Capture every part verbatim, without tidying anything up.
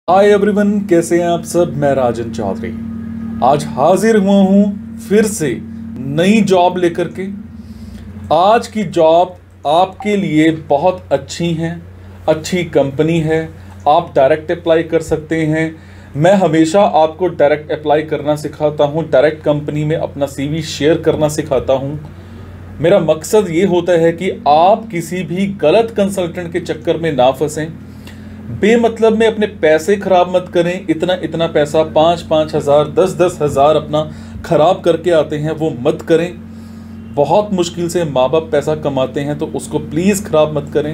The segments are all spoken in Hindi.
हाय एवरीवन, कैसे हैं आप सब। मैं राजन चौधरी आज हाजिर हुआ हूं फिर से नई जॉब लेकर के। आज की जॉब आपके लिए बहुत अच्छी है, अच्छी कंपनी है। आप डायरेक्ट अप्लाई कर सकते हैं। मैं हमेशा आपको डायरेक्ट अप्लाई करना सिखाता हूं, डायरेक्ट कंपनी में अपना सीवी शेयर करना सिखाता हूं। मेरा मकसद ये होता है कि आप किसी भी गलत कंसल्टेंट के चक्कर में ना फंसें, बेमतलब में अपने पैसे खराब मत करें। इतना इतना पैसा पाँच पाँच हज़ार दस दस हज़ार अपना खराब करके आते हैं, वो मत करें। बहुत मुश्किल से माँ बाप पैसा कमाते हैं, तो उसको प्लीज़ खराब मत करें।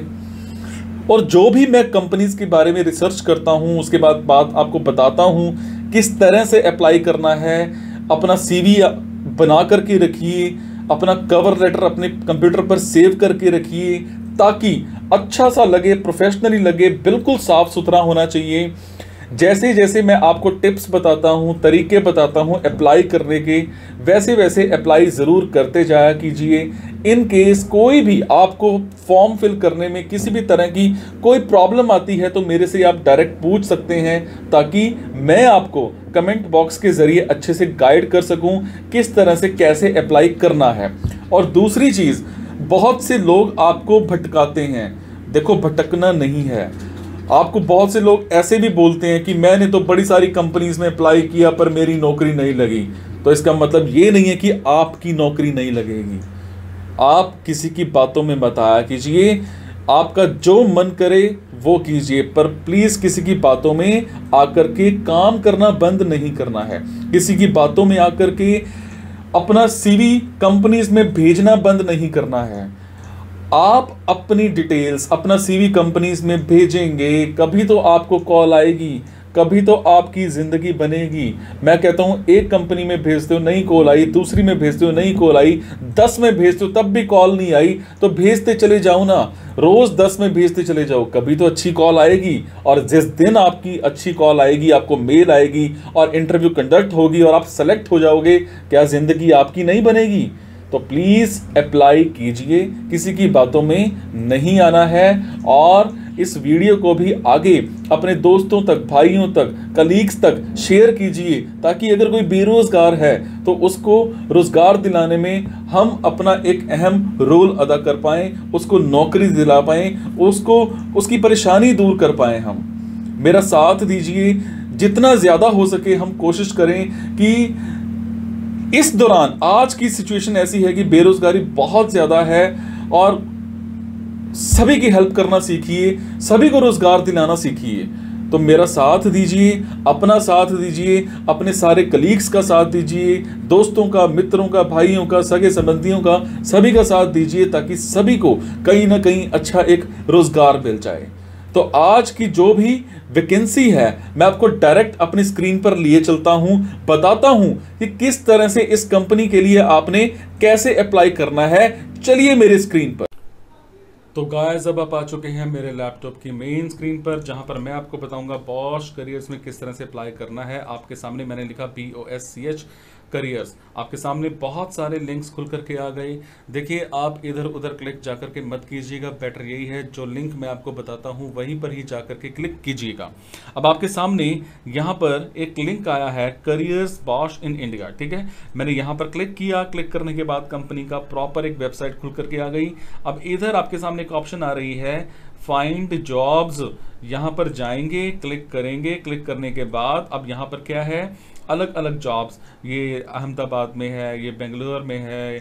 और जो भी मैं कंपनीज के बारे में रिसर्च करता हूँ, उसके बाद बात आपको बताता हूँ किस तरह से अप्लाई करना है। अपना सीवी बना करके रखिए, अपना कवर लेटर अपने कंप्यूटर पर सेव करके रखिए, ताकि अच्छा सा लगे, प्रोफेशनली लगे, बिल्कुल साफ सुथरा होना चाहिए। जैसे जैसे मैं आपको टिप्स बताता हूँ, तरीके बताता हूँ अप्लाई करने के, वैसे वैसे अप्लाई ज़रूर करते जाया कीजिए। इन केस कोई भी आपको फॉर्म फिल करने में किसी भी तरह की कोई प्रॉब्लम आती है, तो मेरे से आप डायरेक्ट पूछ सकते हैं, ताकि मैं आपको कमेंट बॉक्स के ज़रिए अच्छे से गाइड कर सकूँ किस तरह से कैसे अप्लाई करना है। और दूसरी चीज़, बहुत से लोग आपको भटकाते हैं। देखो, भटकना नहीं है। आपको बहुत से लोग ऐसे भी बोलते हैं कि मैंने तो बड़ी सारी कंपनीज में अप्लाई किया पर मेरी नौकरी नहीं लगी। तो इसका मतलब ये नहीं है कि आपकी नौकरी नहीं लगेगी। आप किसी की बातों में मत आया कीजिए। आपका जो मन करे वो कीजिए, पर प्लीज़ किसी की बातों में आकर के काम करना बंद नहीं करना है। किसी की बातों में आकर के अपना सीवी कंपनीज में भेजना बंद नहीं करना है। आप अपनी डिटेल्स अपना सीवी कंपनीज में भेजेंगे, कभी तो आपको कॉल आएगी, कभी तो आपकी ज़िंदगी बनेगी। मैं कहता हूँ, एक कंपनी में भेजते हो नहीं कॉल आई, दूसरी में भेजते हो नहीं कॉल आई, दस में भेजते हो तब भी कॉल नहीं आई, तो भेजते चले जाओ ना। रोज़ दस में भेजते चले जाओ, कभी तो अच्छी कॉल आएगी। और जिस दिन आपकी अच्छी कॉल आएगी, आपको मेल आएगी और इंटरव्यू कंडक्ट होगी और आप सेलेक्ट हो जाओगे, क्या ज़िंदगी आपकी नहीं बनेगी? तो प्लीज़ अप्लाई कीजिए, किसी की बातों में नहीं आना है। और इस वीडियो को भी आगे अपने दोस्तों तक, भाइयों तक, कलीग्स तक शेयर कीजिए, ताकि अगर कोई बेरोजगार है तो उसको रोजगार दिलाने में हम अपना एक अहम रोल अदा कर पाएं, उसको नौकरी दिला पाएं, उसको उसकी परेशानी दूर कर पाएं। हम मेरा साथ दीजिए, जितना ज़्यादा हो सके हम कोशिश करें कि इस दौरान, आज की सिचुएशन ऐसी है कि बेरोजगारी बहुत ज़्यादा है, और सभी की हेल्प करना सीखिए, सभी को रोजगार दिलाना सीखिए। तो मेरा साथ दीजिए, अपना साथ दीजिए, अपने सारे कलीग्स का साथ दीजिए, दोस्तों का, मित्रों का, भाइयों का, सगे संबंधियों का, सभी का साथ दीजिए, ताकि सभी को कहीं ना कहीं अच्छा एक रोजगार मिल जाए। तो आज की जो भी वैकेंसी है, मैं आपको डायरेक्ट अपनी स्क्रीन पर लिए चलता हूं, बताता हूं कि किस तरह से इस कंपनी के लिए आपने कैसे अप्लाई करना है। चलिए मेरे स्क्रीन पर। तो गाइस, अब आप आ चुके हैं मेरे लैपटॉप की मेन स्क्रीन पर, जहां पर मैं आपको बताऊंगा बॉश करियर्स में किस तरह से अप्लाई करना है। आपके सामने मैंने लिखा B O S C H careers. आपके सामने बहुत सारे लिंक्स खुल करके आ गए। देखिए, आप इधर उधर क्लिक जाकर के मत कीजिएगा, बेटर यही है जो लिंक मैं आपको बताता हूं वहीं पर ही जाकर के क्लिक कीजिएगा। अब आपके सामने यहाँ पर एक लिंक आया है, करियर्स बॉश इन इंडिया। ठीक है, मैंने यहाँ पर क्लिक किया। क्लिक करने के बाद कंपनी का प्रॉपर एक वेबसाइट खुल करके आ गई। अब इधर आपके सामने एक ऑप्शन आ रही है फाइंड जॉब्स। यहाँ पर जाएंगे, क्लिक करेंगे। क्लिक करने के बाद अब यहाँ पर क्या है, अलग अलग जॉब्स, ये अहमदाबाद में है, ये बेंगलोर में है,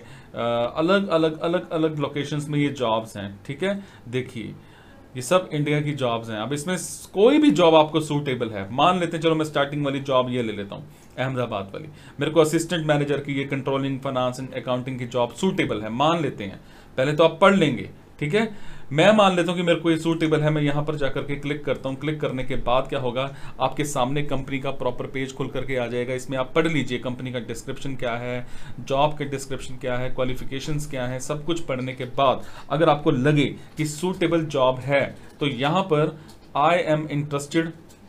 अलग अलग अलग अलग लोकेशंस में ये जॉब्स हैं। ठीक है, देखिए ये सब इंडिया की जॉब्स हैं। अब इसमें कोई भी जॉब आपको सूटेबल है, मान लेते हैं, चलो मैं स्टार्टिंग वाली जॉब ये ले लेता हूँ, अहमदाबाद वाली। मेरे को असिस्टेंट मैनेजर की, ये कंट्रोलिंग, फाइनेंस एंड अकाउंटिंग की जॉब सूटेबल है, मान लेते हैं। पहले तो आप पढ़ लेंगे, ठीक है। मैं मान लेता हूं कि मेरे को ये सूटेबल है। मैं यहां पर जाकर के क्लिक करता हूं। क्लिक करने के बाद क्या होगा, आपके सामने कंपनी का प्रॉपर पेज खुल करके आ जाएगा। इसमें आप पढ़ लीजिए कंपनी का डिस्क्रिप्शन क्या है, जॉब के डिस्क्रिप्शन क्या है, क्वालिफिकेशंस क्या है। सब कुछ पढ़ने के बाद अगर आपको लगे कि सूटेबल जॉब है, तो यहां पर आई एम इंटरेस्टेड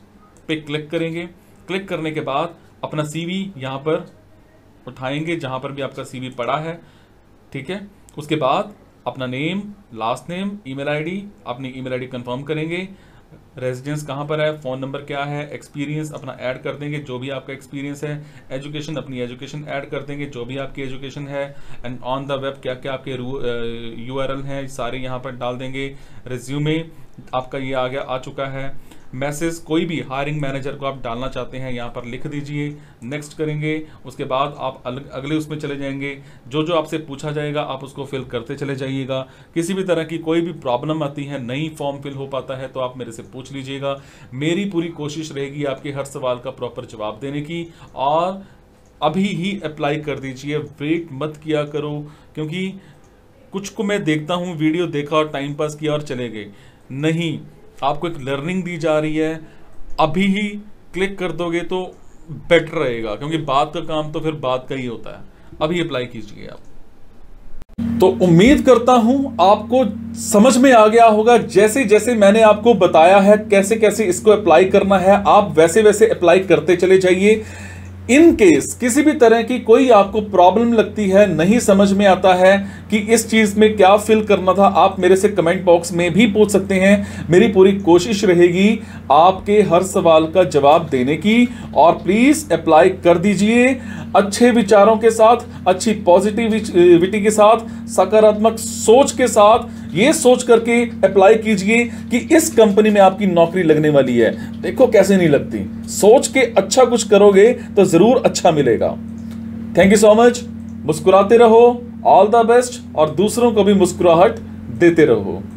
पे क्लिक करेंगे। क्लिक करने के बाद अपना सीवी यहां पर उठाएंगे, जहां पर भी आपका सीवी पड़ा है। ठीक है, उसके बाद अपना name, last name, email ID, अपनी ईमेल आईडी कंफर्म करेंगे। रेजिडेंस कहाँ पर है, फ़ोन नंबर क्या है, एक्सपीरियंस अपना ऐड कर देंगे जो भी आपका एक्सपीरियंस है, एजुकेशन अपनी एजुकेशन ऐड कर देंगे जो भी आपकी एजुकेशन है, एंड ऑन द वेब क्या क्या आपके यू आर एल हैं सारे यहाँ पर डाल देंगे। रिज्यूमे आपका ये आ गया, आ चुका है। मैसेज कोई भी हायरिंग मैनेजर को आप डालना चाहते हैं यहाँ पर लिख दीजिए, नेक्स्ट करेंगे। उसके बाद आप अलग अगले उसमें चले जाएंगे, जो जो आपसे पूछा जाएगा आप उसको फिल करते चले जाइएगा। किसी भी तरह की कोई भी प्रॉब्लम आती है, नई फॉर्म फिल हो पाता है तो आप मेरे से पूछ लीजिएगा। मेरी पूरी कोशिश रहेगी आपके हर सवाल का प्रॉपर जवाब देने की, और अभी ही अप्लाई कर दीजिए, वेट मत किया करो, क्योंकि कुछ को मैं देखता हूँ वीडियो देखा और टाइम पास किया और चले गए। नहीं, आपको एक लर्निंग दी जा रही है, अभी ही क्लिक कर दोगे तो बेटर रहेगा, क्योंकि बाद का काम तो फिर बाद का ही होता है। अभी अप्लाई कीजिए आप। तो उम्मीद करता हूं आपको समझ में आ गया होगा, जैसे जैसे मैंने आपको बताया है कैसे कैसे इसको अप्लाई करना है, आप वैसे वैसे अप्लाई करते चले जाइए। इन केस किसी भी तरह की कोई आपको प्रॉब्लम लगती है, नहीं समझ में आता है कि इस चीज में क्या फिल करना था, आप मेरे से कमेंट बॉक्स में भी पूछ सकते हैं। मेरी पूरी कोशिश रहेगी आपके हर सवाल का जवाब देने की, और प्लीज अप्लाई कर दीजिए अच्छे विचारों के साथ, अच्छी पॉजिटिविटी के साथ, सकारात्मक सोच के साथ। ये सोच करके अप्लाई कीजिए कि इस कंपनी में आपकी नौकरी लगने वाली है। देखो कैसे नहीं लगती, सोच के अच्छा कुछ करोगे तो जरूर अच्छा मिलेगा। Thank you so much. मुस्कुराते रहो, ऑल द बेस्ट, और दूसरों को भी मुस्कुराहट देते रहो।